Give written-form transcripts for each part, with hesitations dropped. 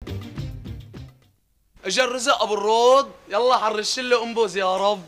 اجا الرزق ابو الرود، يلا حرش له انبوز يا رب.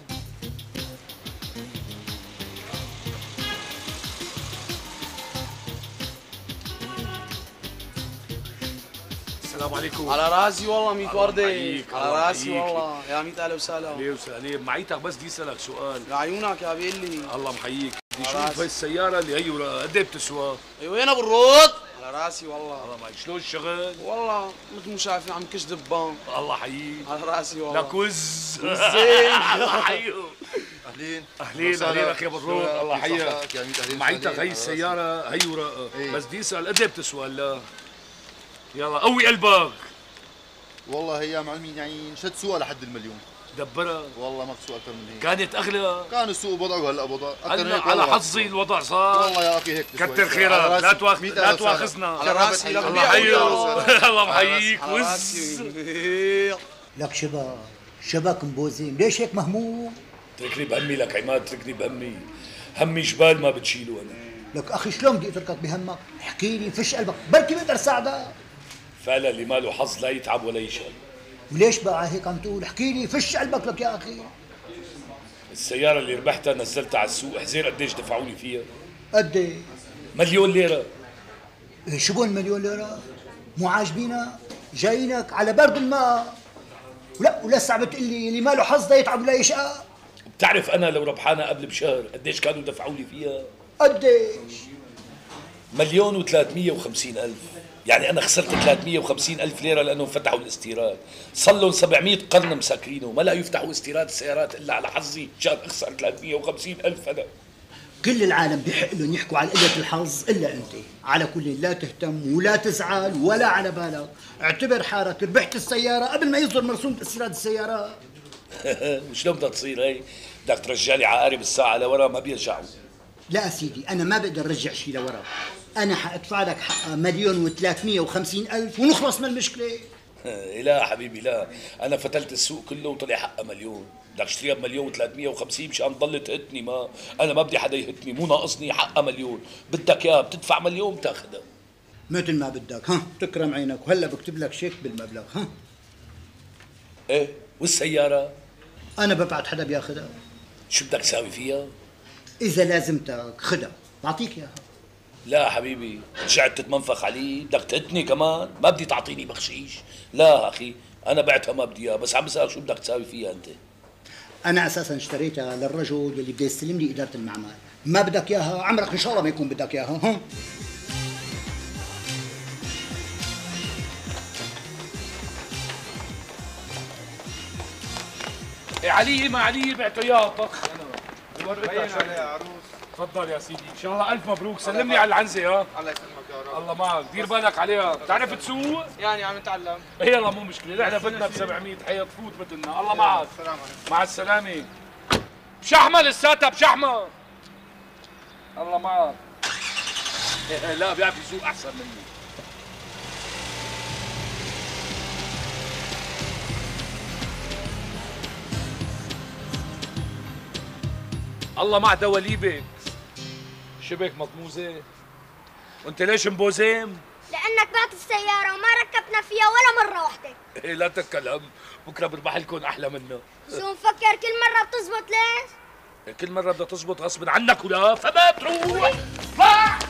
السلام عليكم. على راسي والله 100 وردة. على راسي محييك. والله يا 100 اهلا وسهلا. ليه وسهلين، معيتك بس بدي اسالك سؤال. لعيونك يا بيلي. الله محييك، بدي اشوف هاي السيارة اللي هي قد ايه بتسوى؟ وين ابو الرود؟ على راسي والله. الله معك، شلون الشغل؟ والله مثل ما شايفين عم كش دبان. الله حييك. على راسي والله. لك وز. وزين. الله حييك. اهلين اهلين اهلين يا بالروح، الله حياك. معيتك هي السيارة هي ورقة، بس بدي اسال قد ايه بتسوى هلا؟ يلا قوي قلبك. والله هي معلمين يعني شد سوق لحد المليون. دبرها. والله ما بتسوق اكثر من هيك. كانت اغلى. كان السوق وضع وهلا وضع اكثر من هلا هيك. على حظي الوضع صار. والله يا اخي هيك كتر خيرك، لا تواخذنا. على راسي. الله حييك. الله محييك. وز. لك شبك مبوزين، ليش هيك مهموم؟ اتركني بهمي لك عماد، اتركني بهمي. همي جبال ما بتشيله انا. لك اخي شلون بدي اتركك بهمك؟ احكي لي فش قلبك، بركي بقدر ساعدك. فعلا اللي ماله حظ لا يتعب ولا يشقى. وليش بقى هيك عم تقول؟ احكي لي فش قلبك لك يا اخي. السيارة اللي ربحتها نزلتها على السوق، حزير قديش دفعوا لي فيها؟ قد ايه؟ 1,000,000 ليرة. شو بون 1,000,000 ليرة؟ مو عاجبينك؟ جايينك على برد الماء. ولسه عم بتقول لي اللي ماله حظ لا يتعب ولا يشقى؟ بتعرف انا لو ربحانة قبل بشهر قديش كانوا دفعوا لي فيها؟ قديش؟ 1,350,000. يعني انا خسرت 350,000 ليرة لانهم فتحوا الاستيراد. صار لهم 700 قرن مسكرينه، ما لا يفتحوا استيراد السيارات الا على حظي، مشان اخسر 350,000 انا. كل العالم بيحق لهم يحكوا على قلة الحظ إلا أنت. على كل لا تهتم ولا تزعل ولا على بالك، اعتبر حالك ربحت السيارة قبل ما يصدر مرسوم استيراد السيارات. وشلون بدها تصير هي؟ بدك ترجع لي عقارب الساعة لورا ما بيرجعوا. لا سيدي، أنا ما بقدر أرجع شيء لورا، أنا حأدفع لك حقها 1,350,000 ونخلص من المشكلة. لا حبيبي لا، أنا فتلت السوق كله وطلع حقها مليون، بدك تشتريها ب1,350,000 مشان تضل تهتني. ما أنا ما بدي حدا يهتني، مو ناقصني حقها مليون، بدك إياها بتدفع مليون بتاخذها. مثل ما بدك، ها تكرم عينك، وهلا بكتب لك شيك بالمبلغ. ها إيه والسيارة؟ أنا ببعت حدا بياخذها. شو بدك تساوي فيها؟ إذا لازمتك خدها بعطيك إياها. لا حبيبي، رجعت تتمنفخ علي، بدك تهتني كمان، ما بدي تعطيني بخشيش. لا أخي أنا بعتها ما بدي إياها، بس عم بسألك شو بدك تساوي فيها أنت؟ أنا أساساً اشتريتها للرجل اللي بده يستلم لي إدارة المعمل، ما بدك إياها عمرك إن شاء الله ما يكون بدك إياها. ها إيه علي ما علي بعته إياها طخ أنا. بين عليها عروس. تفضل يا سيدي، ان شاء الله الف مبروك، سلم لي على العنزه. ها الله يسلمك يا رب. الله معك، دير بالك عليها. بتعرف تسوق؟ يعني عم نتعلم. يلا مو مشكله، نحن بدنا ب 700 حيط تفوت مثلنا. الله معك. السلام عليكم. مع السلامه. بشحمه لساتها بشحمه. الله معك. لا بيعرف يسوق احسن مني. الله مع دواليبك. شبك مطموزه. وانت ليش مبوزيم؟ لأنك بعت السيارة وما ركبنا فيها ولا مرة واحدة. إيه لا تتكلم، بكره بربح لكم احلى منه. شو مفكر كل مرة بتزبط ليش؟ كل مره بدها تزبط غصب عنك ولا فما تروح. طلع.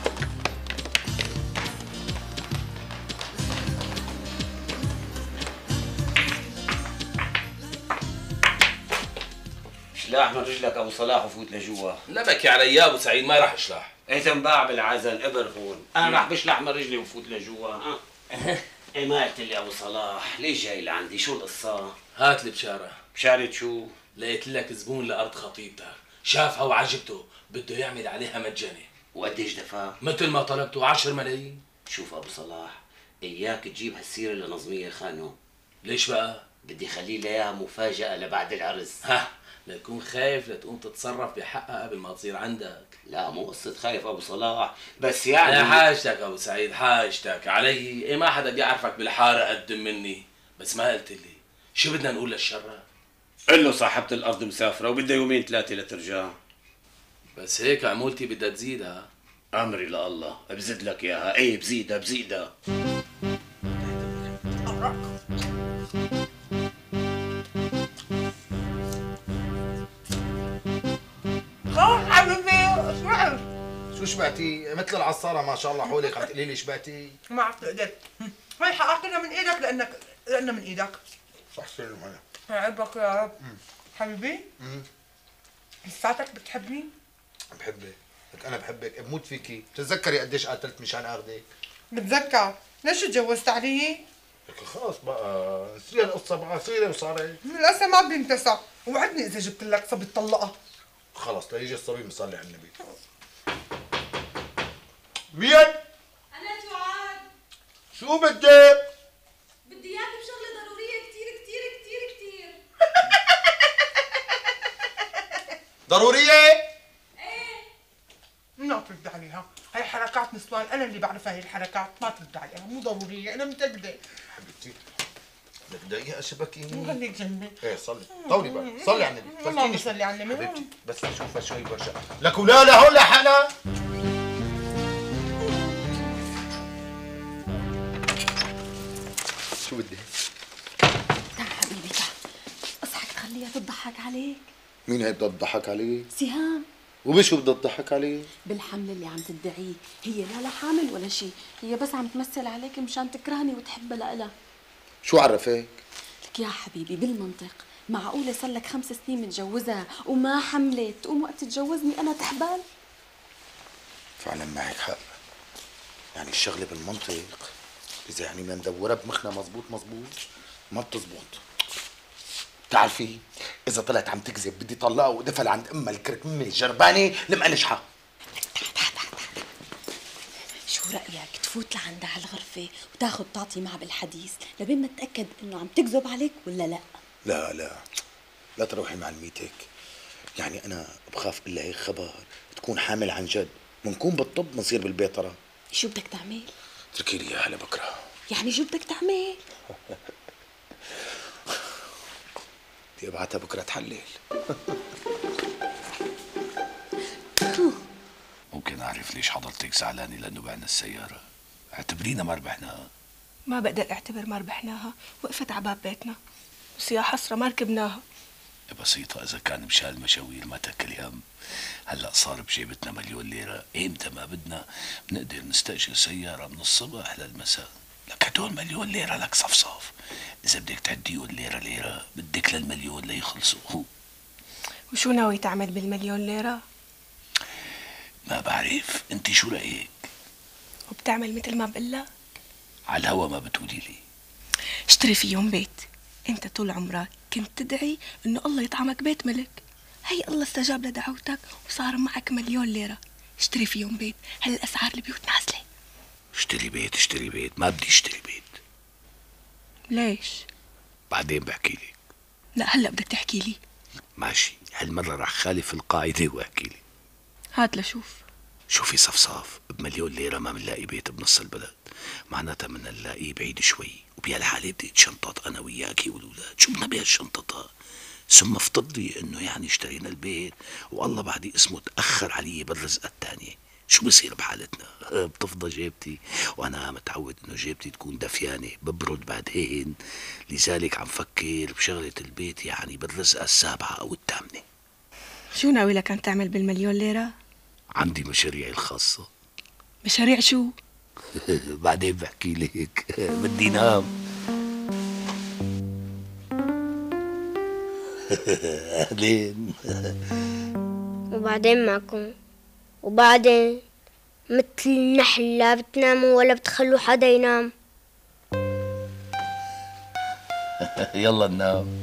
اشلاح من رجلك ابو صلاح وفوت لجوا. نبكي علي يا ابو سعيد، ما راح اشلح. ايه تنباع بالعزل ابر هون، انا راح بشلح من رجلي وفوت لجوا. ها ايه ما قلت لي ابو صلاح ليش جاي لعندي؟ شو القصه؟ هات لي بشاره. بشارة شو؟ لقيت لك زبون لارض خطيبتك، شافها وعجبته، بده يعمل عليها مجاني. وقديش دفع؟ مثل ما طلبته 10 ملايين. شوف ابو صلاح، اياك تجيب هالسيره لنظميه خانو. ليش بقى؟ بدي خلي لها اياها مفاجاه لبعد العرس. ها لتكون خايف لتقوم تتصرف بحقها قبل ما تصير عندك. لا مو قصه خايف ابو صلاح، بس يعني يا حاجتك ابو سعيد، حاجتك علي. ايه ما حدا بيعرفك بالحاره قد مني، بس ما قلت لي شو بدنا نقول للشرة؟ قل له صاحبة الارض مسافره وبدها يومين ثلاثه لترجع. بس هيك عمولتي بدها تزيدها. امري لله، بزيد لك اياها. ايه بزيدها بزيدها. شو شبعتي؟ مثل العصاره ما شاء الله حولك عم تقولي لي شبعتي؟ ما عرفت قدرت. هاي حقاقنا من ايدك لأننا من ايدك. صح سلم عليك. يعبك يا رب. حبيبي؟ لساتك بتحبني؟ بحبك، لك انا بحبك، بموت فيكي، بتتذكري قديش قاتلت مشان اخذك؟ بتذكر، ليش تجوزت علي؟ لك خلص بقى، صير القصه بقى صيره وصارت. لسه ما بينتسى، وعدني اذا جبت لك صبي تطلقها. خلص ليجي الصبي مصلي على النبي. مين؟ أنا سعاد. شو بدك؟ بدي إياك بشغلة ضرورية كتير كتير كتير كتير. ضرورية؟ إيه. ما ترد عليها، هاي حركات نسوان، أنا اللي بعرفها هاي الحركات، ما ترد عليها، مو ضرورية، أنا متأكدة. حبيبتي لك دقيقة اشبكيني. خليك جنبي. ايه صلي، طولي بقى، صلي على النبي. اللهم صلي على النبي. حبيبتي بس اشوفها شوي برجع. لك ولا لهون لحالها. شو بدي؟ تعال حبيبي تعال. اصحك تخليها تضحك عليك. مين هي بدها تضحك علي؟ سهام. وبشو بدها تضحك علي؟ بالحمل اللي عم تدعيه، هي لا حامل ولا شيء، هي بس عم تمثل عليك مشان تكرهني وتحب لها. شو عرفك؟ لك يا حبيبي بالمنطق، معقولة صار لك 5 سنين متجوزها وما حملت، تقوم وقت تتجوزني أنا تحبل؟ فعلا معك حق. يعني الشغلة بالمنطق إذا يعني ما ندورها بمخنا مزبوط ما بتزبط. بتعرفي إذا طلعت عم تكذب بدي طلقها وادفها لعند أمها الكركمة الجربانة المقنشحة. شو رأيك تفوت لعندها على الغرفة وتاخد تعطي معها بالحديث لبين ما تتأكد إنه عم تكذب عليك ولا لا؟ لا تروحي معلميتك. يعني أنا بخاف إلا هيك خبر تكون حامل عن جد، منكون بالطب منصير بالبيطرة. شو بدك تعمل؟ اتركي لي إياها لبكرة. يعني شو بدك تعمل؟ بدي ابعتها بكرة تحلل. ممكن أعرف ليش حضرتك زعلانة لأنه بعنا السيارة؟ اعتبرينا ما ربحناها. ما بقدر اعتبر ما ربحناها، وقفت على باب بيتنا بس يا حسرة ما ركبناها. بسيطة، إذا كان مشان مشاوير ما تاكل هم. هلا صار بجيبتنا 1,000,000 ليرة، إمتى ما بدنا بنقدر نستأجر سيارة من الصبح للمساء. لك هدول 1,000,000 ليرة لك صفصف. إذا بدك تعديهم ليرة بدك لل1,000,000 ليخلصوا. وشو ناوي تعمل بال1,000,000 ليرة؟ ما بعرف، أنت شو رأيك؟ وبتعمل مثل ما بقلك؟ على الهوا ما بتقولي لي. اشتري فيهم بيت. انت طول عمرك كنت تدعي انه الله يطعمك بيت ملك، هي الله استجاب لدعوتك وصار معك 1,000,000 ليرة. اشتري فيهم بيت، هالاسعار البيوت نازلة. اشتري بيت، ما بدي اشتري بيت. ليش؟ بعدين بحكي لك. لا هلا بدك تحكي لي. ماشي، هالمرة رح خالف القاعدة واحكي لك. هات لشوف. شوفي صفصاف، ب1,000,000 ليرة ما منلاقي بيت بنص البلد، معناتها بدنا نلاقيه بعيد شوي، وبهالحالة بدي اتشنطط انا وياكي والولاد. شو بدنا بهالشنططة؟ ثم افترضي انه يعني اشترينا البيت والله بعد اسمه تأخر علي بالرزقة الثانية، شو بصير بحالتنا؟ بتفضى جيبتي، وانا متعود انه جيبتي تكون دفيانة ببرد بعدين، لذلك عم فكر بشغلة البيت يعني بالرزقة السابعة او الثامنة. شو ناوي لك أن تعمل بال1,000,000 ليرة؟ عندي مشاريعي الخاصة. مشاريع شو؟ بعدين بحكي لك، بدي نام. أهلين. وبعدين معكم، وبعدين مثل النحل لا بتناموا ولا بتخلوا حدا ينام. يلا ننام.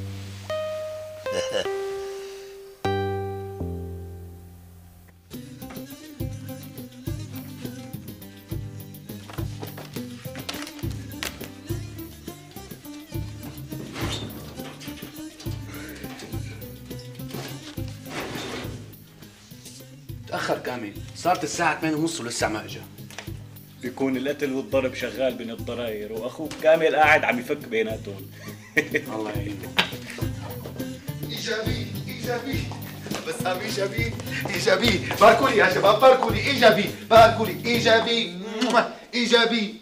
تأخر كامل، صارت الساعة 8:30 ولسه ما اجا. بيكون القتل والضرب شغال بين الضراير واخوك كامل قاعد عم يفك بيناتهم. الله يعينك. ايجابي بسام، ايجابي باركولي يا شباب، باركولي ايجابي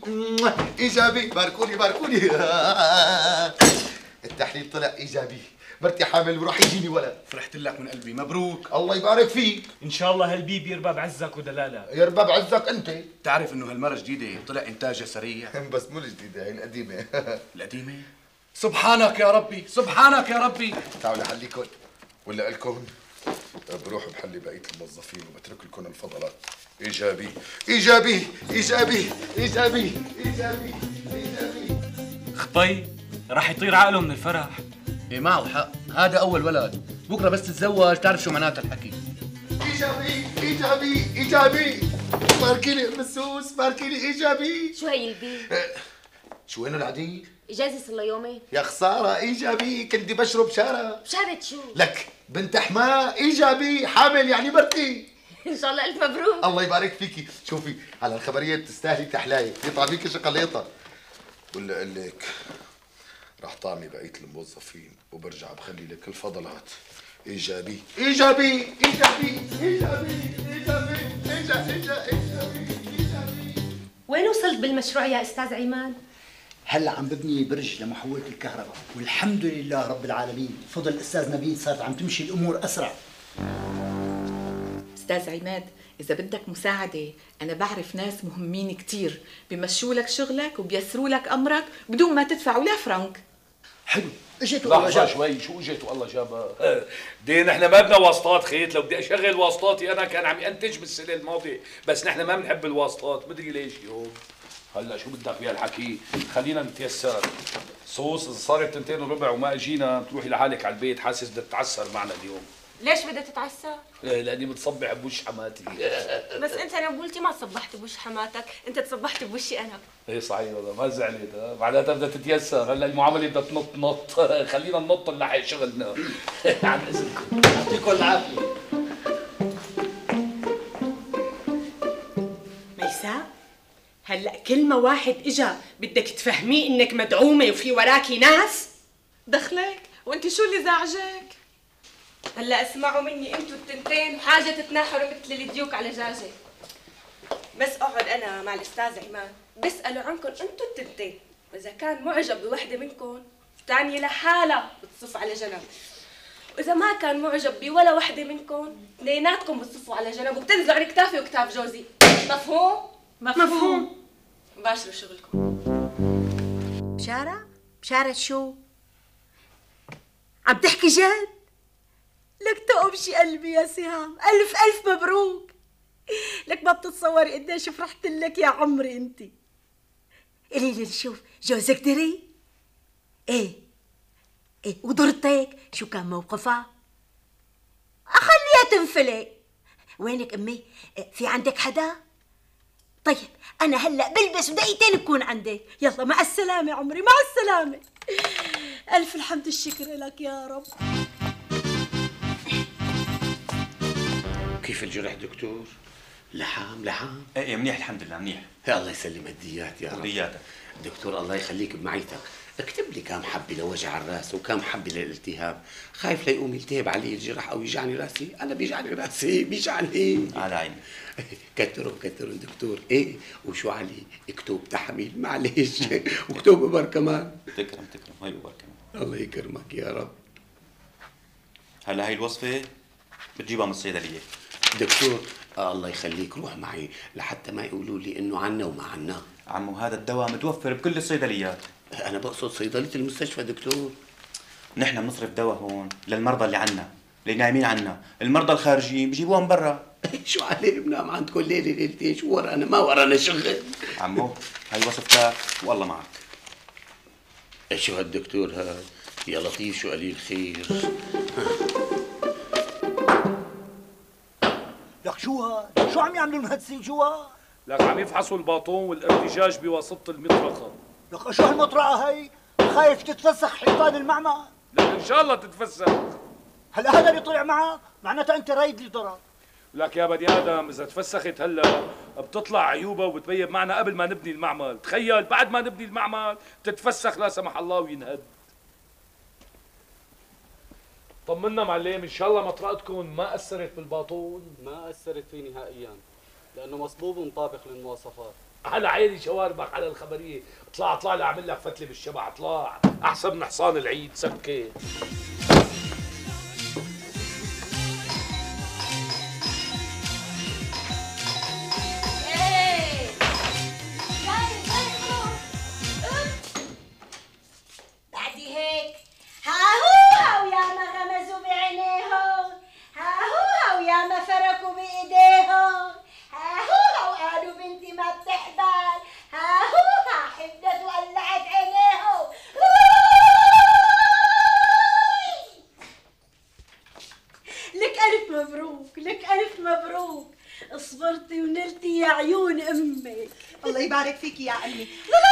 باركولي. التحليل طلع ايجابي، مرتي حامل وراح يجيني ولد. فرحت لك من قلبي، مبروك. الله يبارك فيك. ان شاء الله هالبيبي يربى بعزك ودلالك. يربى بعزك انت. بتعرف انه هالمره جديده طلع انتاجها سريع. بس مو الجديده، هي القديمه. القديمه؟ سبحانك يا ربي، سبحانك يا ربي. تعالوا لحليكم ولا لكم؟ بروح بحلي بقيه الموظفين وبترك لكم الفضلات. ايجابي ايجابي ايجابي ايجابي ايجابي ايجابي. خطي راح يطير عقله من الفرح. ايه معه حق، هذا اول ولد، بكره بس تتزوج تعرف شو معناتها الحكي. ايجابي ايجابي ايجابي. باركي لي مسوس، باركي لي ايجابي. شو هي البي؟ شو وينه العديل؟ اجازه صار لها يومين. يا خساره ايجابي، كنت بشرب شارة. شارة شو؟ لك بنت حماه ايجابي، حامل يعني مرتي. ان شاء الله الف مبروك. الله يبارك فيكي. شوفي على الخبريه بتستاهلي تحلايه، يطلع فيكي شقليطه. ولا اقول لك راح طعمي بقيه الموظفين وبرجع بخلي لك الفضلات. ايجابي ايجابي ايجابي ايجابي ايجابي ايجابي ايجابي. وين وصلت بالمشروع يا استاذ عماد؟ هلا عم ببني برج لمحولة الكهرباء، والحمد لله رب العالمين، بفضل الاستاذ نبيل صارت عم تمشي الامور اسرع. استاذ عماد، اذا بدك مساعده انا بعرف ناس مهمين كتير بيمشوا لك شغلك وبيسروا لك امرك بدون ما تدفع ولا فرنك. حلو. اجت والله لحظة جاب. شوي، شو اجت والله جابها؟ دين احنا ما بدنا واسطات خيط، لو بدي اشغل واسطاتي انا كان عم ينتج بالسنة الماضية، بس نحن ما بنحب الواسطات، مدري ليش اليوم. هلا شو بدك بهالحكي؟ خلينا نتيسر. صوص إذا صارت 2:15 وما اجينا بتروحي لحالك على البيت، حاسس بدك تتعسر معنا اليوم. ليش بدها تتعسى؟ لاني متصبح بوش حماتي. بس انت انا قلتي ما تصبحت بوش حماتك، انت تصبحت بوشي انا. ايه صحيح والله ما زعلت، معناتها بدها تتيسر، هلا المعامله بدها تنط خلينا ننط نلحق شغلنا. عن اذنكم. يعطيكم العافيه. ميساء، هلا كل ما واحد اجا بدك تفهميه انك مدعومه وفي وراكي ناس؟ دخلك وانت شو اللي زعجك؟ هلا اسمعوا مني انتوا التنتين حاجه تتناحروا مثل الديوك على دجاجه. بس اقعد انا مع الاستاذ عماد بساله عنكم انتوا التنتين، واذا كان معجب بوحده منكم الثانيه لحالها بتصف على جنب، واذا ما كان معجب بولا وحده منكم اثنيناتكم بتصفوا على جنب وبتنزلوا عن كتافي وكتاف جوزي. مفهوم؟ مفهوم. باشروا شغلكم. بشارة شو؟ عم تحكي جد؟ لك تقبشي قلبي يا سهام، ألف ألف مبروك. لك ما بتتصوري قديش فرحت لك يا عمري انت. قولي لي شوف، جوزك دري؟ ايه وضرتك شو كان موقفها؟ خليها تنفلق. وينك امي؟ في عندك حدا؟ طيب انا هلا بلبس ودقيقتين بكون عندك. يلا مع السلامه عمري، مع السلامه. الف الحمد الشكر لك يا رب. كيف الجرح دكتور؟ لحام؟ ايه منيح الحمد لله منيح. يا الله يسلم الديات يا رب. ودياتك. دكتور الله يخليك بمعيتك، اكتب لي كم حبه لوجع الراس وكم حبه للالتهاب، خايف ليقوم يلتهب علي الجرح او يجعني راسي، انا بيجعني راسي بيجعني. على عيني. كتروا دكتور. ايه وشو علي؟ اكتب تحميل معلش واكتب ببر كمان. تكرم هاي ببر كمان. الله يكرمك يا رب. هلا هاي الوصفه بتجيبها من الصيدليه. دكتور الله يخليك روح معي لحتى ما يقولوا لي انه عنا وما عنا. عمو هذا الدواء متوفر بكل الصيدليات. انا بقصد صيدليه المستشفى دكتور. نحن بنصرف دواء هون للمرضى اللي عنا، اللي نايمين عنا، المرضى الخارجيين بجيبوها من برا. شو عليه بنام عندكم ليله ليلتين، شو ورانا؟ ما ورانا شغل. عمو هاي وصفتك والله معك. شو هالدكتور هذا؟ يا لطيف شو قليل خير. لك شو هاد؟ شو عم يعملوا المهندسين جوا؟ لك عم يفحصوا الباطون والارتجاج بواسطة المطرقة. لك شو هالمطرقة هي؟ خايف تتفسخ حيطان المعمل؟ لك ان شاء الله تتفسخ. هلا هذا اللي طلع معك معناتها انت رايد لي ضرر. لك يا بني ادم اذا تفسخت هلا بتطلع عيوبها وبتبين معنا قبل ما نبني المعمل، تخيل بعد ما نبني المعمل تتفسخ لا سمح الله وينهد. طمنا معلم ان شاء الله مطرقتكم ما اثرت بالباطون؟ ما اثرت فيه نهائيا لانه مصبوب ومطابق للمواصفات. على عيني شواربك على الخبريه، اطلع لي اعمل لك فتله بالشبع، اطلع احسن من حصان العيد سكت. عيون امك. الله يبارك فيكي يا امي.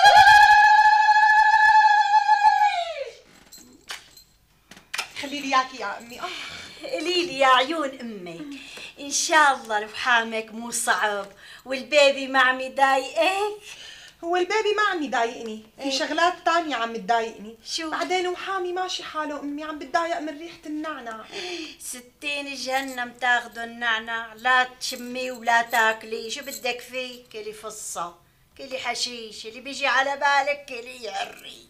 خلي لي اياكي يا امي. قولي لي يا عيون امك، ان شاء الله لوحامك مو صعب والبيبي ما عم يضايقك. هو البيبي ما عم يضايقني، في شغلات تانية عم تضايقني. شو؟ بعدين وحامي ماشي حاله امي، عم بتضايق من ريحة النعناع. 60 جهنم تاخذوا النعناع، لا تشميه ولا تاكليه، شو بدك فيه؟ كلي فصة، كلي حشيش، اللي بيجي على بالك كلي يهري.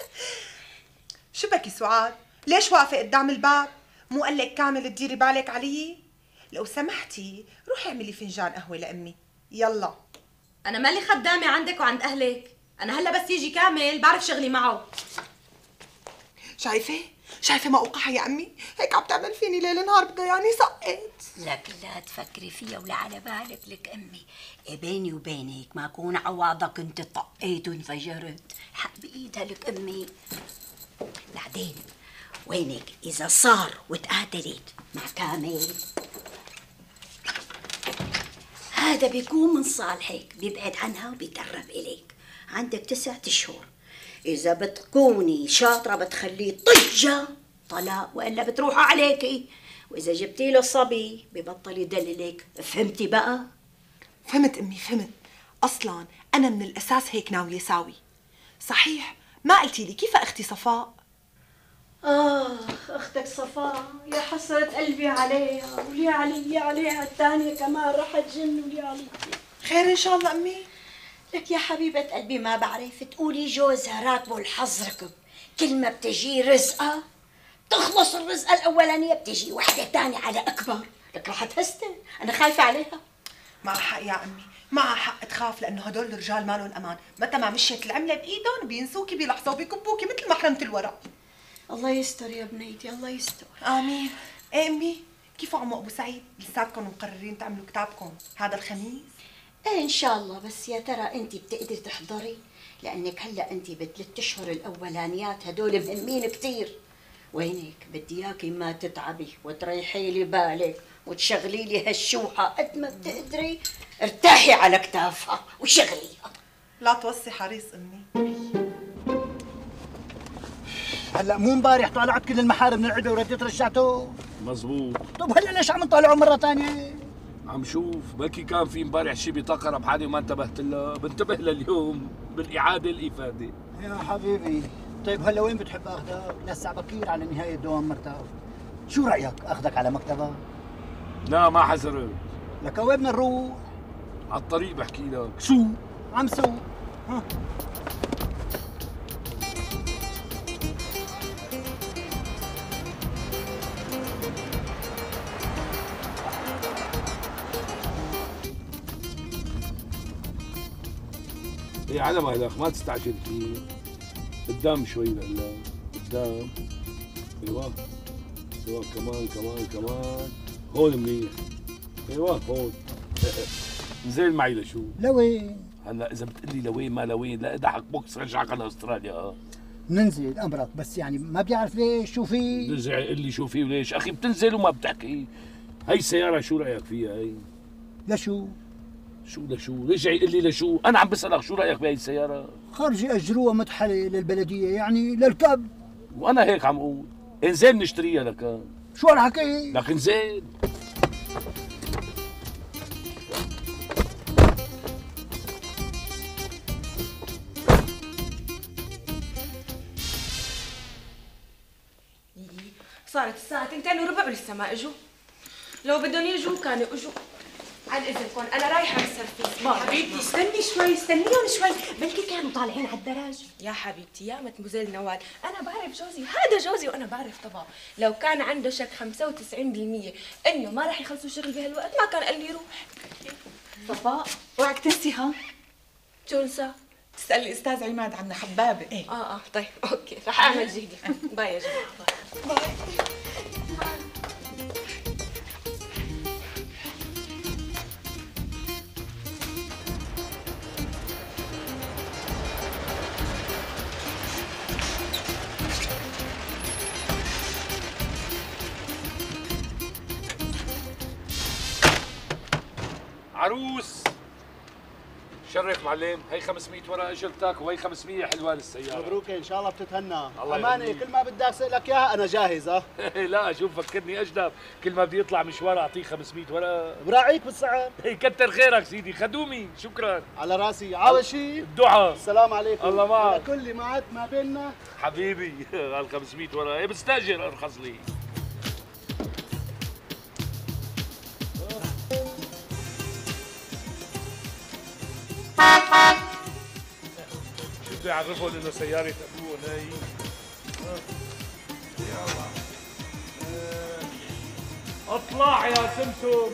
شو بكي سعاد؟ ليش واقفة قدام الباب؟ مو قال لك كامل تديري بالك علي؟ لو سمحتي روحي اعملي فنجان قهوة لأمي، يلا. انا مالي خدامه عندك وعند اهلك، انا هلا بس يجي كامل بعرف شغلي معه. شايفة موقعها يا أمي؟ هيك عم تعمل فيني ليل نهار، بدها يعني سقط. لك لا تفكري فيها ولا على بالك. لك امي بيني وبينك ما اكون عواضك كنت طقيت وانفجرت، حق بايدها لك امي. بعدين وينك اذا صار وتقاتلت مع كامل، هذا بيكون من صالحك، بيبعد عنها وبيتقرب إليك. عندك 9 أشهر، إذا بتكوني شاطرة بتخليه طجة طلاق، وإلا بتروح عليكي، وإذا جبتي له صبي ببطل يدللك. فهمتي بقى؟ فهمت أمي، فهمت. أصلاً أنا من الأساس هيك ناوية ساوي. صحيح ما قلتي لي كيف أختي صفاء؟ أختك صفاء يا حسرة قلبي عليها، ولي عليها الثانية كمان راح تجن، ولي علي. خير إن شاء الله أمي. لك يا حبيبة قلبي ما بعرف، تقولي جوزها راتبه الحظ ركب، كل ما بتجي رزقة تخلص الرزقة الأولانية بتجي وحدة تانية على أكبر. لك راح تهستن، أنا خايفة عليها. معها حق يا أمي، معها حق تخاف، لأنه هدول الرجال ما لهم أمان، متى ما مشيت العملة بإيدهم بينسوكي بلحظة وبيكبوكي مثل محرمة الورق. الله يستر يا بنيتي، الله يستر. آمين. إيه أمي، كيف عمو أبو سعيد؟ لساتكم مقررين تعملوا كتابكم هذا الخميس؟ إيه إن شاء الله، بس يا ترى أنت بتقدري تحضري؟ لأنك هلا أنت ب3 أشهر الأولانيات هدول مهمين كتير. وينك بدي إياكي ما تتعبي وتريحي لي بالك وتشغلي لي هالشوحة قد ما بتقدري، ارتاحي على كتافها وشغليها. لا توصي حريص أمي. هلا مو امبارح طالعت كل المحارم من العلبه ورديت رجعته؟ مزبوط. طب هلا ليش عم نطالعه مره ثانيه؟ عم شوف بلكي كان في امبارح شي بطاقه ربحانه وما انتبهت لها، بنتبه لليوم بالاعاده الافاده. يا حبيبي طيب هلا وين بتحب اخذك؟ لسه بكير على نهايه دوام مرتاح. شو رايك اخذك على مكتبك؟ لا ما حزرت. لك وين بدنا نروح؟ على الطريق بحكي لك. شو؟ عم سوق. ها ايه على مهلك ما تستعجل فيه. قدام شوي لهلا قدام. ايوه ايوه كمان هون منيح. ايوه هون. نزل معي لشو؟ لوين؟ هلا اذا بتقلي لوين ما لوين لا اضحك بوكس رجعك على استراليا. ننزل امرك، بس يعني ما بيعرف ليش شو في؟ نرجع يقول لي شو في وليش؟ اخي بتنزل وما بتحكي. هي السياره شو رايك فيها هي؟ لشو؟ شو لشو؟ رجع يقول لي لشو؟ انا عم بسالك شو رايك بهي السياره؟ خرجي اجروها مدحله للبلديه يعني للكب. وانا هيك عم اقول انزل نشتريها لك. شو هالحكي؟ لك انزل. صارت الساعة 2:15 ولسه ما اجوا. لو بدهم يجوا كانوا اجوا. عن اذنكم انا رايحة بالسرفيس. حبيبتي استني شوي، استنيهم شوي، بلكي كانوا طالعين على الدرج. يا حبيبتي يا مدموزيل نوال، انا بعرف جوزي، هذا جوزي وانا بعرف طبعه. لو كان عنده شك 95% انه ما راح يخلصوا شغل بهالوقت ما كان قال لي روح. صفاء اوعك تنسي ها. شو انسى؟ تسألي الأستاذ عماد عنا حبابة. ايه طيب اوكي رح اعمل جهدي. باي يا جماعة. باي. عروس شرف معلم، هي 500 ورقه اجرتك وهي 500 حلوان السياره. مبروك ان شاء الله بتتهنى. الله امانه يهنيك. كل ما بدي اسالك اياها انا جاهز. لا شوف فكرني اجدب، كل ما بدي يطلع مشوار اعطيه 500 ورقه. براعيك بالسعر. كتر خيرك سيدي، خدومي، شكرا. على راسي. عاوز شيء؟ الدعاء. السلام عليكم. الله معك. على كل ما عاد ما بيننا. حبيبي هال 500 ورقه بستاجر ارخص لي. شو بده يعرفهم انه سيارة ابوهم هي؟ يلا اطلع يا سمسم.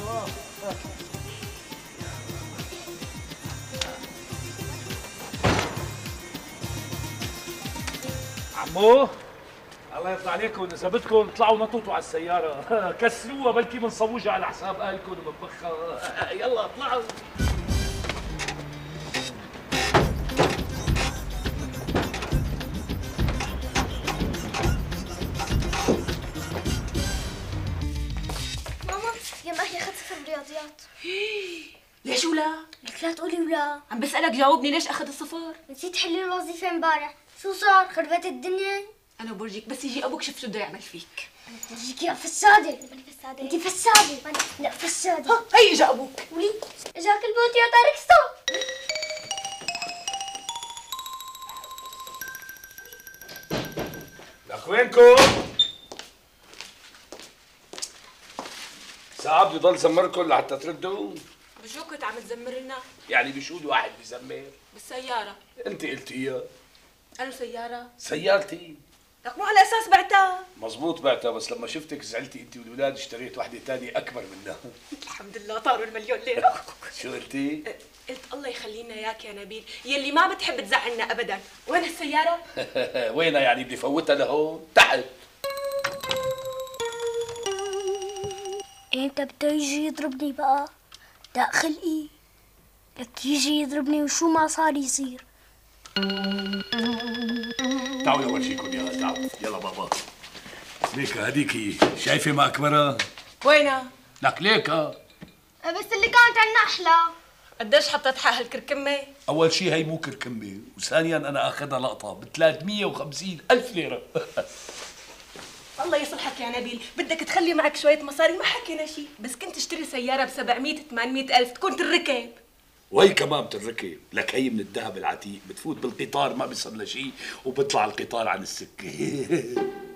عمو الله يرضى عليكم، اذا بدكم اطلعوا نطوطوا على السيارة كسروها بلكي بنصوجها على حساب اهلكم وبنبخها. يلا اطلعوا. ماما اليوم اهلي اخذ صفر برياضيات. ليش ولا؟ لك لا تقولي ولا. عم بسألك جاوبني، ليش أخذ الصفر؟ نسيت حل الوظيفة امبارح. شو صار؟ خربت الدنيا؟ أنا برجيك بس يجي أبوك شوف شو بده يعمل فيك. أنا برجيك يا فسادة. أنا فسادة. أنت فسادة. لا فسادة. هي إجا أبوك. ولي إجاك الموت يا طارق ستوب. لك وينكم؟ ساعة بدي ضل زمركم لحتى تردوا؟ بشو كنت عم تزمر لنا؟ يعني بشو الواحد بيزمر؟ بالسيارة. انت قلتيها. أنا سيارة؟ سيارتي. لك مو على أساس بعتها. مزبوط بعتها، بس لما شفتك زعلتي انت والولاد اشتريت وحده ثانيه اكبر منها. الحمد لله طاروا المليون ليرة. شو قلتي؟ قلت الله يخلينا اياك يا نبيل، يلي ما بتحب تزعلنا ابدا. وين السيارة؟ وينها يعني بدي فوتها لهون؟ تحت. امتى بده يجي يضربني بقى؟ دق خلقي. لك يجي يضربني وشو ما صار يصير. تعالوا اول شيء كن يا تعالوا. يلا بابا. ليك هذيك هي، شايفه ما اكبرها؟ وينها؟ لك ليك بس اللي كانت عنا احلى. قديش حطيت حق هالكركمة؟ اول شيء هي مو كركمبه، وثانيا انا اخذها لقطه ب 350,000 ليره. الله يصلحك يا نبيل، بدك تخلي معك شوية مصاري، ما حكينا شيء، بس كنت تشتري سيارة ب 700-800 ألف تكون تركب. وهي كمان بتركب، لك هي من الذهب العتيق، بتفوت بالقطار ما بيصير لها شيء وبيطلع القطار عن السكة.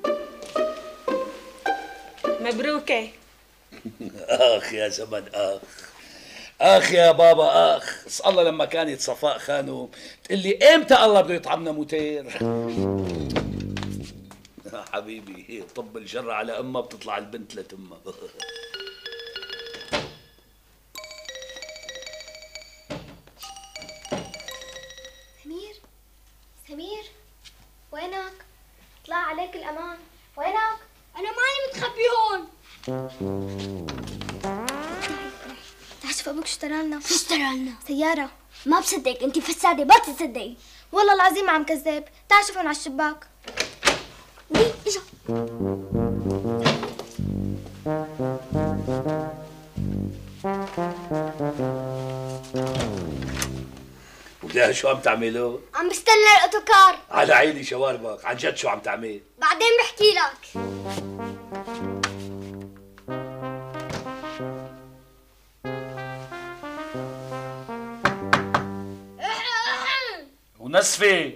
مبروكة. اخ يا زمن اخ. اخ يا بابا اخ، اسال الله لما كانت صفاء خانم تقول لي امتى الله بده يطعمنا موتير. حبيبي طب الجرة على امها بتطلع البنت لتمها. سمير سمير وينك؟ طلع عليك الامان. وينك؟ انا ماني متخبي هون. تعال شوف ابوك اشترى لنا. شو اشترى لنا؟ سيارة. ما بصدق، انت فسادة ما تصدقي. والله العظيم ما عم كذاب. تعال شوفهم على الشباك. وي اجا. وليه شو عم تعملوا؟ عم بستنى الاوتوكار. على عيني شواربك، عن جد شو عم تعمل؟ بعدين بحكي لك. ونسفي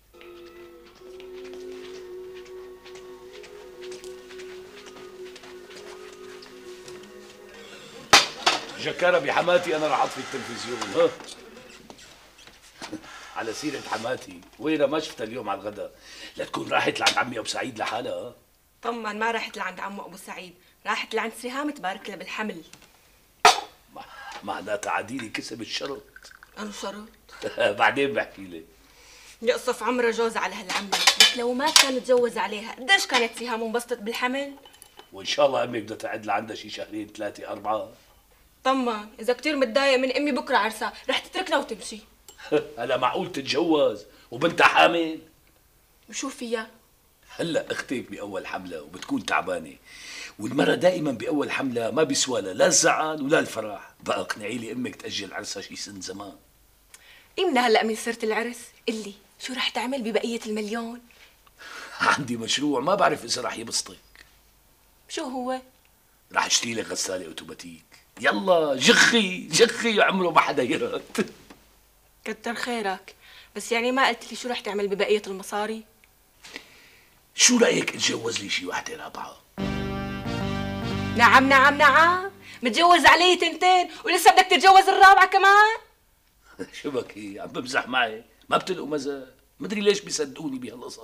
جكارة بحماتي انا رح اطفي التلفزيون. ها على سيرة حماتي، وينها ما شفتها اليوم على الغداء؟ لا تكون راحت لعند عمي ابو سعيد لحالها. طمن ما راحت لعند عمو ابو سعيد، راحت لعند سهام تبارك لها بالحمل. معناتها عديلي كسب الشرط. انا شرط؟ بعدين بحكي لك. يقصف عمره جوز على هالعمة، بس لو ما كان تجوز عليها قديش كانت سهام انبسطت بالحمل؟ وان شاء الله امك بدها تعد لعندها شي شهرين 3 4. طمن اذا كثير متضايق من امي بكره عرسها رح تتركنا وتمشي. هلا معقول تتجوز وبنتها حامل؟ وشو فيها؟ هلا اختك باول حمله وبتكون تعبانه، والمرة دائما باول حمله ما بيسوى لا الزعل ولا الفرح. بقى اقنعي لي امك تاجل عرسها شي سن زمان. امتى هلا من سيرة العرس؟ قلي شو رح تعمل ببقية المليون؟ عندي مشروع ما بعرف اذا رح يبسطك. شو هو؟ رح اشتري لك غسالة اوتوماتيك. يلا جخي جخي عمره ما حدا يرد. كتر خيرك، بس يعني ما قلت لي شو رح تعمل ببقية المصاري؟ شو رأيك اتجوز لي شي وحدة رابعة؟ نعم نعم نعم، متجوز علي تنتين ولسه بدك تتجوز الرابعة كمان؟ شو بكي عم بمزح معي؟ ما بتلقوا مزح؟ مدري ليش بيصدقوني بهالقصص.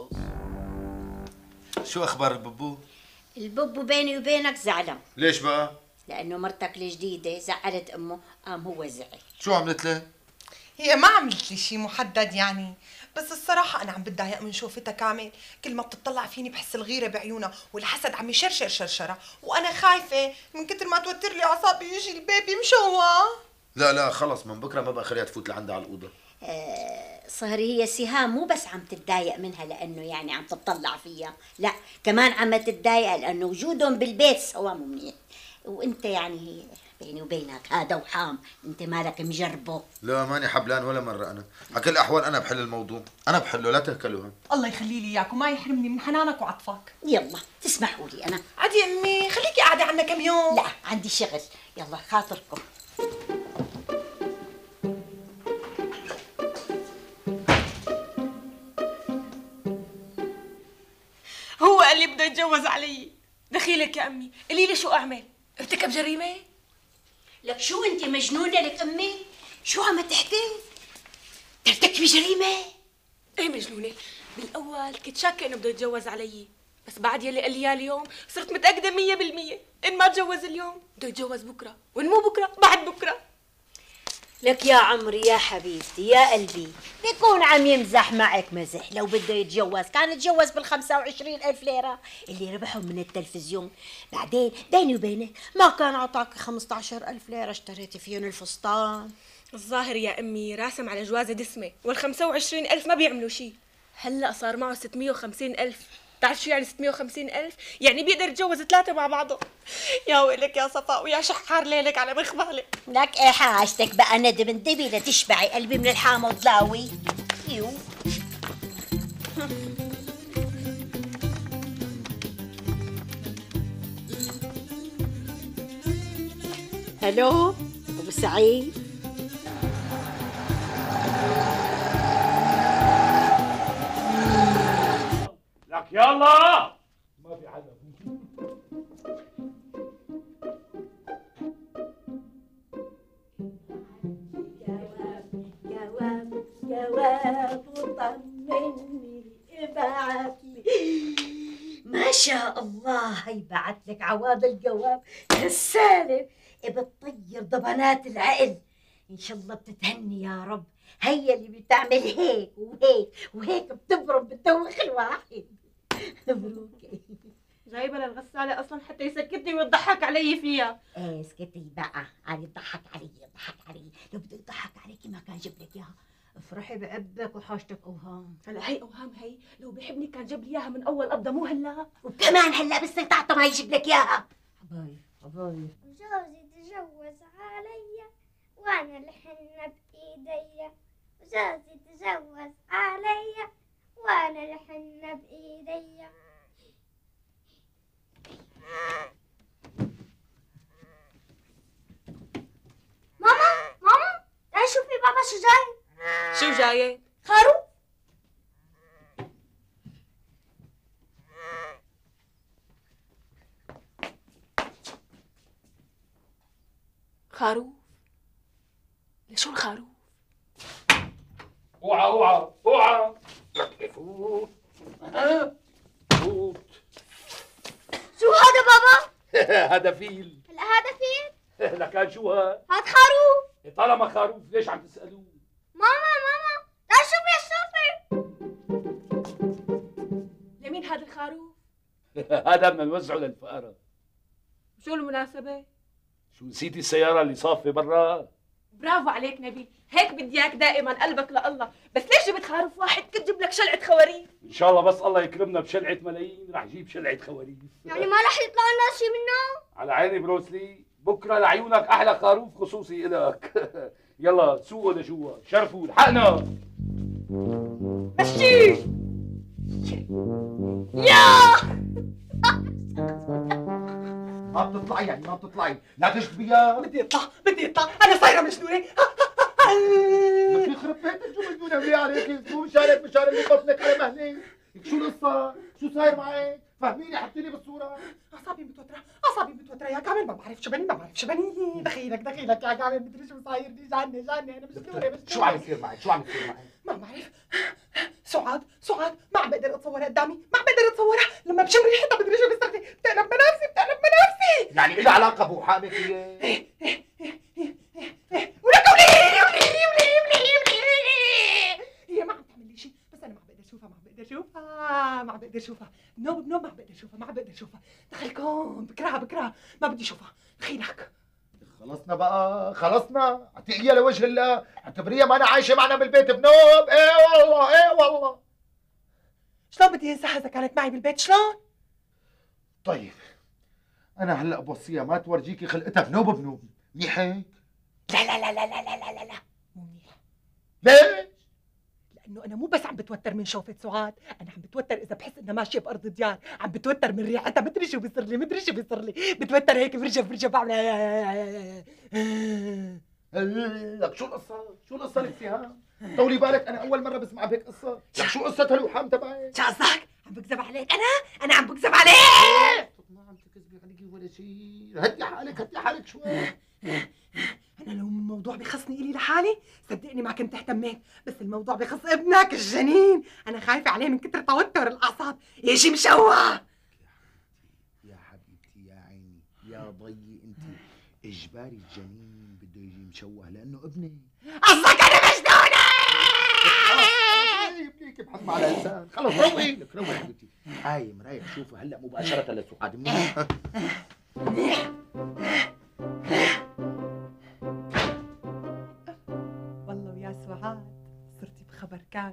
شو اخبار الببو؟ الببو بيني وبينك زعلان. ليش بقى؟ لانه مرتك الجديده زعلت امه، قام هو زعل. شو عملت له؟ هي ما عملت لي شيء محدد يعني، بس الصراحة أنا عم بتضايق من شوفتها كامل، كل ما بتطلع فيني بحس الغيرة بعيونها والحسد عم يشرشر شرشرة، وأنا خايفة من كتر ما توتر لي أعصابي يجي البيبي مشوه. لا خلص من بكره ما بقى خليها تفوت لعندها على الأوضة. صهري هي سهام مو بس عم تتضايق منها لانه يعني عم تطلع فيها، لا كمان عم تتضايق لانه وجودهم بالبيت سوا مو منيح، وانت يعني بيني وبينك هذا وحام، انت مالك مجربه. لا ماني حبلان ولا مرة أنا، على كل الأحوال أنا بحل الموضوع، أنا بحله لا تهكلوها. الله يخلي لي إياك وما يحرمني من حنانك وعطفك. يلا تسمحوا لي أنا. عادي أمي خليكي قاعدة عنا كم يوم. لا عندي شغل، يلا خاطركم. هو قال لي بده يتجوز علي. دخيلك يا امي، قولي لي شو اعمل؟ ارتكب جريمه؟ لك شو انت مجنونه لك امي؟ شو عم تحكي؟ ترتكبي جريمه؟ ايه مجنونه، بالاول كنت شاكه انه بده يتجوز علي، بس بعد يلي قال لي اياه اليوم صرت متاكده 100% ان ما تجوز اليوم بده يتجوز بكره، وان مو بكره بعد بكره. لك يا عمري يا حبيبتي يا قلبي، بيكون عم يمزح معك مزح. لو بده يتجوز كان يتجوز بال25,000 ليرة اللي ربحهم من التلفزيون. بعدين بيني وبينك ما كان عطاك 15,000 ليرة اشتريتي فيهم الفستان. الظاهر يا امي راسم على جوازه دسمه، وال25,000 ما بيعملوا شيء. هلا صار معه 650,000. بتعرف شو يعني 650,000؟ يعني بيقدر يتجوز 3 مع بعضه. يا ويلك يا صفاء ويا شحار ليلك على مخبالك. لك ايه حاجتك بقى ندم انتبهي لتشبعي قلبي من الحامض ضاوي. يو الو ابو سعيد. لك يلا ما في حدا. جواب وطمني ابعت لي. ما شاء الله هي بعت لك عواد الجواب غسالة بتطير ضبنات العقل. ان شاء الله بتتهني يا رب. هي اللي بتعمل هيك وهيك وهيك بتبرم بتدوخ الواحد. مبروك. جايبه للغساله اصلا حتى يسكتني ويضحك علي فيها. ايه اسكتي بقى، عاد يضحك علي يضحك علي، لو بده يضحك عليكي ما كان جاب لك اياها. افرحي بعبك وحاجتك اوهام. هلا هي اوهام، هي لو بيحبني كان جاب لي اياها من اول قبضه مو هلا. وكمان هلا بس تعطى ما يجيب لك اياها. حبايب حبايب جوزي تجوز علي وانا الحنة بايديا، جوزي تجوز علي وانا الحنة بايديا. ماما تعالي شوفي بابا شو جاي. شو جاي؟ خروف. خروف؟ لشو الخروف؟ اوعى اوعى اوعى. فوت فوت. شو هذا بابا؟ هذا فيل. هلا هذا فين؟ لكان شو هاد؟ هاد خروف. طالما خروف ليش عم تسألوه؟ ماما تعال شوفي الشوفي. لمين هذا الخروف؟ هذا بدنا نوزعه للفقراء. شو المناسبة؟ شو نسيتي السيارة اللي صافة برا؟ برافو عليك نبيل، هيك بدي اياك دائما قلبك لله، بس ليش جبت خروف واحد؟ كنت جيب لك شلعة خواريف. ان شاء الله بس الله يكرمنا بشلعة ملايين رح جيب شلعة خواريف. يعني ما رح يطلع لنا شيء منه؟ على عيني بروسلي، بكره لعيونك احلى خروف خصوصي الك. يلا سوقوا لجوا، شرفوا الحقنا. مشي يا ما بتطلعي يعني ما بتطلعي، لا تشتبيها. بدي اطلع انا صايره مجنونه. لك يخرب بيتك شو مجنونه بلي عليك، شو مشارك اللي بطنك على مهلك، شو القصه؟ شو صاير معك؟ فهميني حطيني بالصوره. اعصابي متوتره يا كامل، ما بعرف شو بني دخيلك يا كامل، مدري شو صاير لي، جاني انا مجنونه. شو عم يصير معك؟ ما بعرف. سعاد ما عم بقدر اتصورها قدامي، ما عم بقدر اتصورها، لما بشم ريحتها مدري شو بيصير لي، بتقلب بنفسي. يعني إلها علاقه بوحامك هي؟ ولك هي ما عم تعمل لي شيء، بس انا ما عم بقدر اشوفها. بنوب ما عم بقدر اشوفها. دخلكم بكرهها ما بدي اشوفها. دخيلك خلصنا بقى، خلصنا. اعطيها لوجه الله، اعتبريها ما انا عايشه معنا بالبيت بنوب. ايه والله. شلون بدي انساها اذا كانت معي بالبيت؟ شلون؟ طيب انا هلا بوصيها ما تورجيكي خلقتها بنوب، منيح هيك؟ لا مو منيح. ليش؟ لانه انا مو بس عم بتوتر من شوفة سعاد، انا عم بتوتر اذا بحس انها ماشيه بارض ديار، عم بتوتر من ريحتها، مدري شو بيصير لي، بتوتر هيك برجف بعمل. لك شو القصه لك سهام؟ طولي بالك، انا اول مره بسمع بهيك قصه. لك شو قصه هالوحام تبعك؟ شو قصدك؟ عم بكذب عليك؟ انا عم بكذب عليك؟ ما عم تكذبي عليكي ولا شيء. هدي حالك شوي. أنا لو الموضوع بخصني إلي لحالي صدقني ما كنت اهتميت، بس الموضوع بخص ابنك الجنين، أنا خايفة عليه من كتر توتر الأعصاب يجي مشوه. يا حبيبتي يا عيني يا ضيي، أنت إجباري الجنين بده يجي مشوه لأنه ابني. قصدك أنا مجنونة؟ يبنيك بحب على لسان. خلص روقي حبيبتي. قايم رايح شوفه هلا مباشرة لسعاد. منيح. والله ويا سعاد صرتي بخبر كان.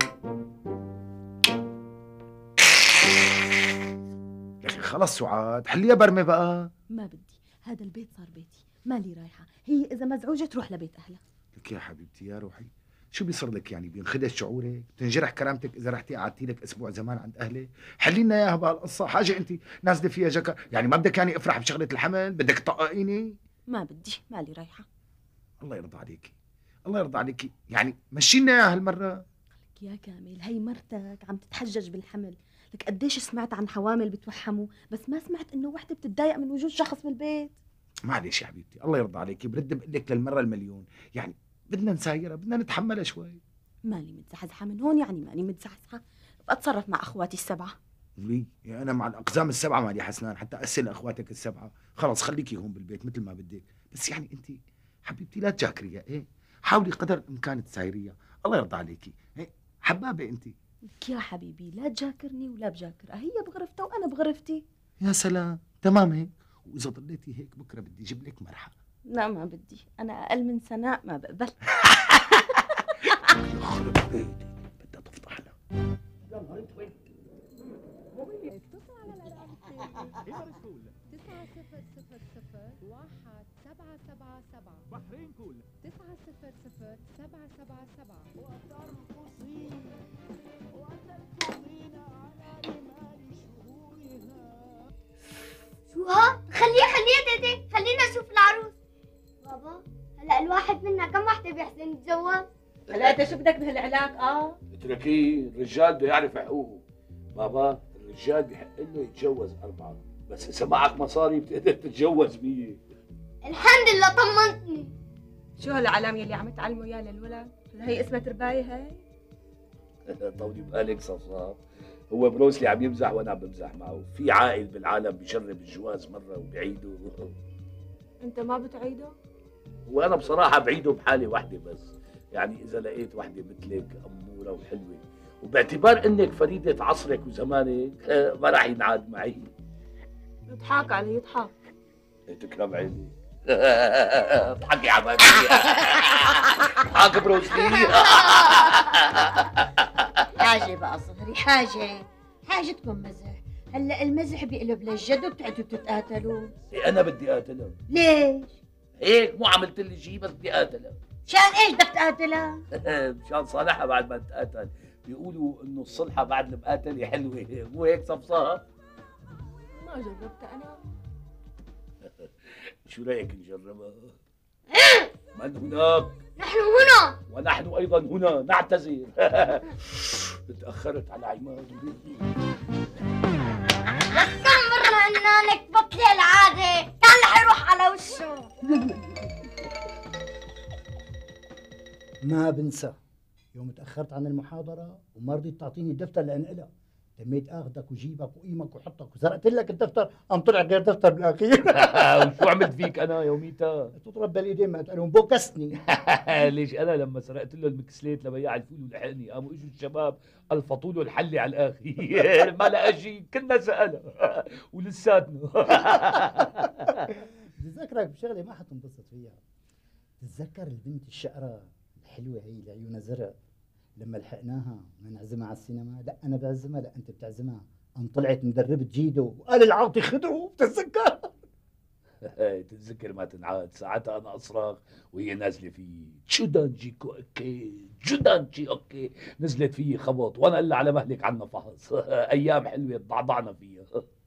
يا اخي خلص سعاد، حليها برمه بقى. ما بدي، هذا البيت صار بيتي، مالي رايحه، هي اذا مزعوجه تروح لبيت اهلها. لك يا حبيبتي يا روحي، شو بيصير لك يعني؟ بينخدش شعورك؟ بتنجرح كرامتك اذا رحتي قعدتي لك اسبوع زمان عند اهلك؟ حلي لنا اياها بهالقصه، حاجه انت نازله فيها جكا، يعني ما بدك يعني افرح بشغله الحمل؟ بدك تطققيني؟ ما بدي، مالي رايحه. الله يرضى عليكي، يعني مشي لنا اياها هالمره. لك يا كامل، هي مرتك عم تتحجج بالحمل، لك قديش سمعت عن حوامل بتوحموا، بس ما سمعت انه وحده بتتضايق من وجود شخص بالبيت. معلش يا حبيبتي، الله يرضى عليكي، برد بقول لك للمره المليون، يعني بدنا نسايرها، بدنا نتحملها شوي. مالي متزحزحه من هون، يعني ماني متزحزحه، بتصرف مع اخواتي السبعه. لي يعني انا مع الاقزام السبعه مالي حسنان، حتى اسال اخواتك السبعه، خلص خليكي هون بالبيت مثل ما بدك، بس يعني انت حبيبتي لا تجاكريها، ايه حاولي قدر الامكان تسايريها، الله يرضى عليكي، ايه حبابه انت. لك يا حبيبي لا تجاكرني ولا بجاكرها، هي بغرفتها وانا بغرفتي. يا سلام، تمام هيك، واذا ضليتي هيك بكره بدي اجيب لك مرحى. لا ما بدي، انا اقل من سناء ما بقبل. يخرب بيتك، بدها تفضحنا. يلا انت وين؟ اتصل على الرقم 9000-1777 بحرين كول 900777 وترقصين وتركضين على رمال شهورها. شو ها؟ خليها تيتي، خلينا نشوف العروس. بابا هلا الواحد منا كم وحده بيحسن يتجوز؟ هلا انت شو بدك بهالعلاق؟ اتركيه، الرجال بده يعرف حقوقه. بابا الرجال بحق له يتجوز 4، بس اذا معك مصاري بتقدر تتجوز 100. الحمد لله طمنتني. شو هالعلامه اللي عم تعلموا اياها للولد؟ هي اسمها تربايه هي؟ طولي بالك صفصاف، هو بروسلي عم يمزح وانا عم بمزح معه، في عاقل بالعالم بيجرب الجواز مره وبيعيده. انت ما بتعيده؟ وانا بصراحه بعيده بحاله واحده بس، يعني اذا لقيت وحده مثلك اموره وحلوه، وباعتبار انك فريده عصرك وزمانك ما راح ينعاد معي. يضحك علي يضحك. تكرم عيني. اضحك يا عمادي. اضحك بروسلي. حاجه بقى صغري، حاجه تكون مزح، هلا المزح بيقلب للجد وبتقعدوا تتقاتلوا. انا بدي قاتلها. ليش؟ هيك مو عملت لي شيء بس بدي قاتلها. مشان ايش بدك تقاتلها؟ مشان صالحها بعد ما تقاتل. بيقولوا انه الصلحه بعد المقاتله حلوه، مو هيك صفصها؟ ما جربت انا. شو رايك نجربها؟ من هناك؟ نحن هنا. ونحن ايضا هنا نعتذر. تاخرت على عماد. بس كم مرة قلنا لك بطلي العادة، كان رح يروح على وشه. ما بنسى يوم تأخرت عن المحاضرة وما رضيت تعطيني الدفتر لأنقلها، تميت اخذك وجيبك وقيمك وحطك وسرقت لك الدفتر، قام طلع غير دفتر بالاخير. وشو عملت فيك انا يوميتها؟ تضرب بالايدين ما تقلهم بوكسني. ليش انا لما سرقت له المكسليت لبياع الفول ولحقني، قاموا اجوا الشباب الفطوا له الحله على الاخير. ما لقى شيء، كنا سالها ولساتنا. بتذكرك بشغله ما حتنبسط فيها. تتذكر البنت الشقره الحلوه هي اللي عيونها زرق لما لحقناها بدنا نعزمها على السينما؟ لا انا بعزمها، لا انت بتعزمها. قام طلعت مدربة جيدو وقال العاطي خدعوا. بتتذكر؟ تتذكر ما تنعاد. ساعتها انا اصرخ وهي نازله فيي جودانجي اوكي جودانجي اوكي، نزلت فيي خبط وانا قال على مهلك عنا فحص. ايام حلوه ضعضعنا فيها.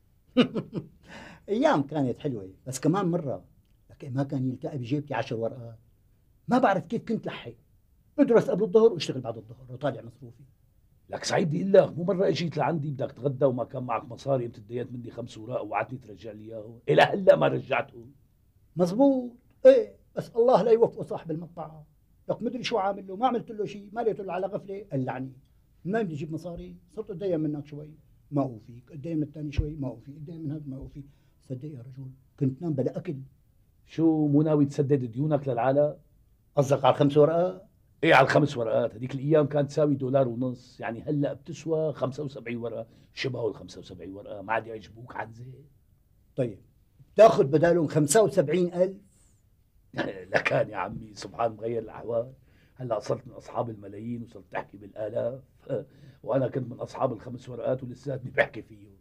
ايام كانت حلوه، بس كمان مره لك ما كان يلتقى بجيبتي 10 ورقات. ما بعرف كيف كنت لحق ادرس قبل الظهر واشتغل بعد الظهر وطالع مصروفي. لك سعيد بدي اقول لك، مو مره اجيت لعندي بدك تغدى وما كان معك مصاري، قمت تديت مني 5 اوراق ووعدتني ترجع لي اياهم، الى هلا ما رجعتهم. مزبوط، ايه بس الله لا يوفقه صاحب المطبعه. لك مدري شو عامل له، ما عملت له شيء، ما لقيت له على غفله قلعني. منين بدي اجيب مصاري؟ صرت اتدين منك شوي ما اوفيك، اتدين من الثاني شوي ما اوفيك، اتدين من هذا ما اوفيك. صدق يا رجل كنت نام بلا اكل. شو مو ناوي تسدد ديونك للعالم؟ قصدك على ال5 ورقات؟ ايه على ال5 ورقات، هذيك الايام كانت تساوي $1.50، يعني هلا بتسوى 75 ورقه، شبهوا ال75 ورقه، ما عاد يعجبوك عنزه؟ طيب بتاخذ بدالهم 75,000؟ لكان يا عمي سبحان مغير الاحوال، هلا صرت من اصحاب الملايين وصرت تحكي بالالاف. وانا كنت من اصحاب ال5 ورقات ولساتني بحكي فيهم.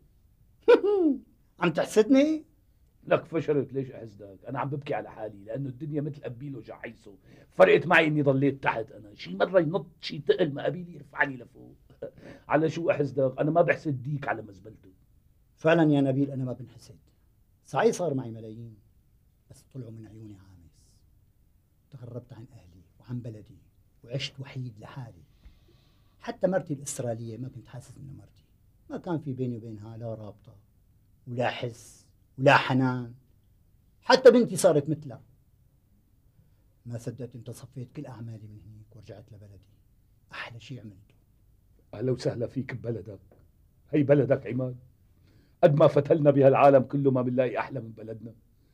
عم تحسدني؟ لك فشلت. ليش احسدك؟ انا عم ببكي على حالي لانه الدنيا مثل قبيله جعيسه، فرقت معي اني ضليت تحت. انا شي مره ينط شي تقل مقابيلي يرفعني لفوق. على شو احسدك؟ انا ما بحسد ديك على مزبلته. فعلا يا نبيل انا ما بنحسد، صحيح صار معي ملايين بس طلعوا من عيوني عامس. تغربت عن اهلي وعن بلدي وعشت وحيد لحالي. حتى مرتي الاستراليه ما كنت حاسس انها مرتي، ما كان في بيني وبينها لا رابطه ولا حس ولا حنان. حتى بنتي صارت مثلها. ما صدقت انت صفيت كل اعمالي من هنيك ورجعت لبلدي. احلى شيء عملته. اهلا وسهلا فيك ببلدك، هي بلدك عماد. قد ما فتلنا بهالعالم كله ما بنلاقي احلى من بلدنا.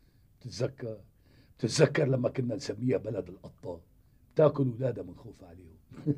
بتتذكر لما كنا نسميها بلد القطة، بتاكل اولادها من خوف عليهم.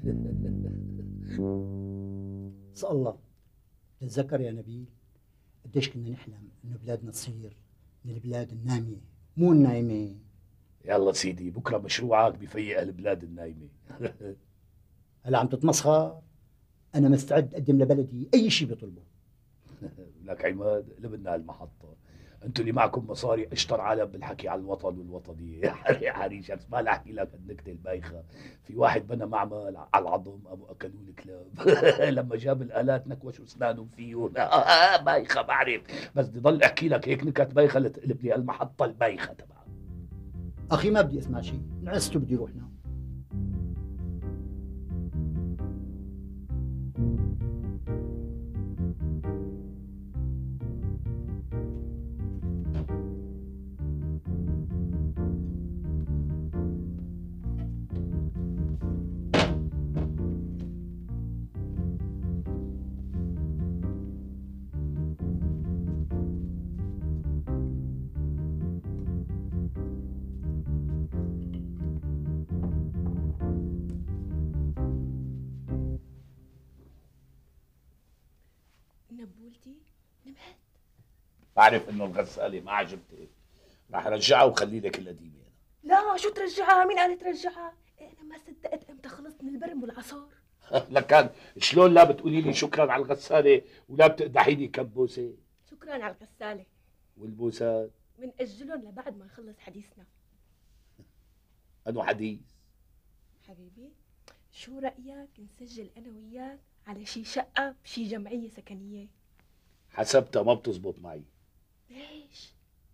صلى الله. بتتذكر يا نبيل قديش كنا نحلم انه بلادنا تصير من البلاد الناميه مو النايمه. يلا سيدي بكره مشروعك بفيق البلاد النايمه. هلا عم تتمسخر؟ انا مستعد اقدم لبلدي اي شيء بيطلبه. لك عماد قلبنا المحطه، انتوا اللي معكم مصاري اشطر عالم بالحكي على الوطن والوطنيه. حريش ما لا احكي لك النكته البايخه. في واحد بنى معمل على العظم ابو اكلوا الكلاب. لما جاب الالات نكوشوا اسنانهم فيه. بايخه بعرف، بس بدي ضل احكي لك هيك نكت بايخه لتقلب لي المحطه البايخه تبعك. اخي ما بدي اسمع شيء، نعست وبدي روح نام. نبولتي نمت. بعرف انه الغساله ما عجبتك، رح رجعها وخلي لك القديمه. لا شو ترجعها؟ مين قال ترجعها؟ انا ما صدقت امتى خلصت من البرم والعصار. لكان شلون لا بتقولي لي شكرا على الغساله ولا بتقدحي لي كبوسه؟ شكرا على الغساله. والبوسات بنأجلهم لبعد ما نخلص حديثنا. انو حديث؟ حبيبي شو رأيك نسجل أنا وياك على شي شقة بشي جمعية سكنية؟ حسبتها ما بتزبط معي. ليش؟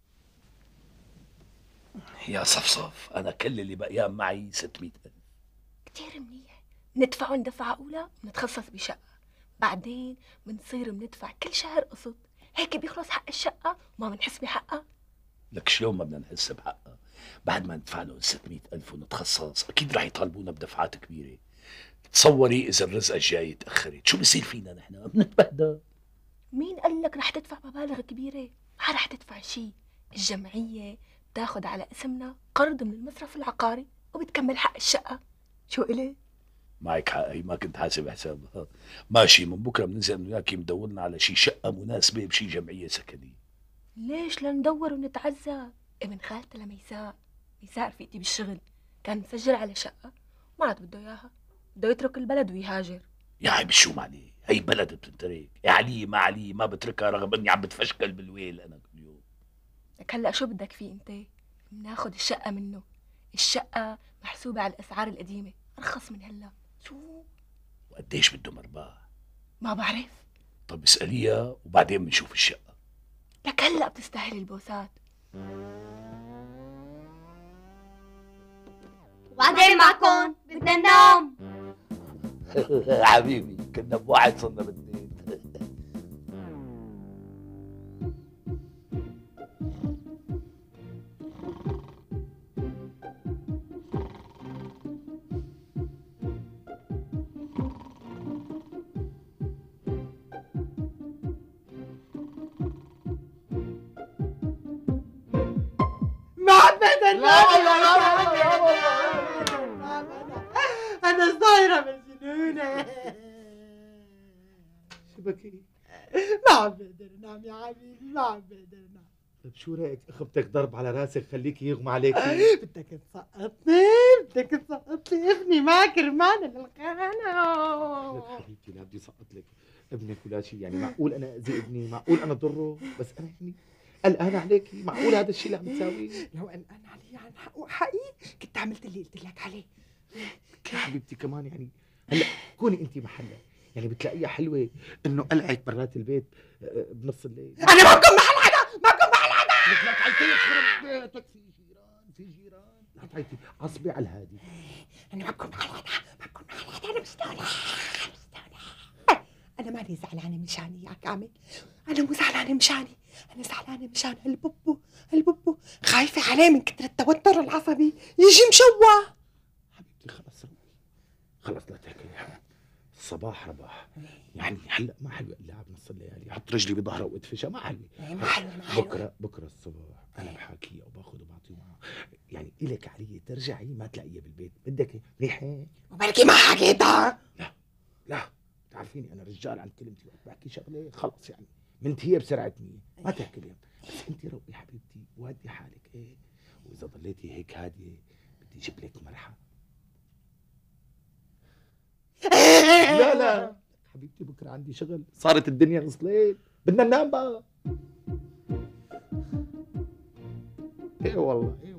يا صفصف انا كل اللي بقيان معي 600,000. كتير منيح، ندفعهم دفعة أولى ونتخصص بشقة، بعدين بنصير بندفع كل شهر قسط، هيك بيخلص حق الشقة وما بنحس بحقها. لك شلون ما بدنا نحس بحقها؟ بعد ما ندفع لهم 600,000 ونتخصص اكيد رح يطالبونا بدفعات كبيره. تصوري اذا الرزقه الجاي تاخرت شو بصير فينا نحن؟ بنتبهدل. مين قال لك رح تدفع مبالغ كبيرة؟ ما رح تدفع شي، الجمعية بتاخد على اسمنا قرض من المصرف العقاري وبتكمل حق الشقة. شو إلي؟ معك حق، هي ما كنت حاسب حسابها. ماشي، من بكره بننزل انا وياكي مدورنا على شي شقه مناسبه بشي جمعيه سكنيه. ليش لندور ونتعذب؟ ابن خالتي لميساء، ميساء رفيقتي بالشغل، كان مسجل على شقة ما عاد بده اياها، بده يترك البلد ويهاجر. يا عيب شو عليه؟ هي بلد بتنترك، يا علي ما بتركها رغم اني عم بتفشكل بالويل انا كل يوم. لك هلا شو بدك فيه انت؟ بناخد الشقة منه، الشقة محسوبة على الاسعار القديمة، ارخص من هلا. شو؟ وقديش بده مرباح؟ ما بعرف. طب اسأليها وبعدين بنشوف الشقة. لك هلا بتستاهل البوسات. وبعدين معكم بدنا ننام. حبيبي كنا بواحد صرنا باثنين. ما عبدا لا أنا صايرة مجنونة. شو بكي؟ ما عم بقدر انام يا حبيبي، ما عم بقدر انام. طيب شو رايك اخبتك ضرب على راسك خليكي يغمى عليكي؟ بدك تسقطني، بدك تسقطني ابني ما كرمانه للخانه. لك حبيبتي لا بدي اسقط لك ابنك ولا شيء، يعني معقول انا اذي ابني؟ معقول انا ضره؟ بس انا يعني قلقان عليكي، معقول هذا الشيء اللي عم تساويه؟ لو قلقان علي عن حقه حقي كنت عملت اللي قلت لك عليه. يا حبيبتي كمان يعني هلا كوني انت محلها، يعني بتلاقيها حلوه انه قلعت برات البيت بنص الليل. انا ما بكون محل حدا، ما بكون محل حدا. لك لا تعيطي يخرب بيتك، في جيران لا تعيطي، عصبي على الهادي. انا ما بكون محل حدا، ما بكون محل حدا، انا مستولى. انا ماني زعلانه مشاني يا كامل، انا مو زعلانه مشاني، انا زعلانه مشان الببو خايفه عليه من كثر التوتر العصبي يجي مشوه. حبيبتي خلص روحي، خلص لا تحكي لي حدا، الصباح رباح، يعني هلا ما حلوه اللعب نص الليالي، حط رجلي بظهرها وادفشها ما حلوه. ما حلوه. بكره الصبح انا بحاكيها وباخذ وبعطيه معها، يعني الك علي ترجعي ما تلاقيها بالبيت، بدك ريحه وبركي ما حكيتها. لا بتعرفيني انا رجال عن كلمتي، وقت بحكي شغله خلص يعني منتهيه بسرعه مية، ما تحكي لي. بس انت روقي حبيبتي وهدي حالك ايه، واذا ضليتي هيك هاديه بدي اجيب لك مرحه. لا حبيبتي بكره عندي شغل، صارت الدنيا نص ليل، بدنا ننام بقى. ايه والله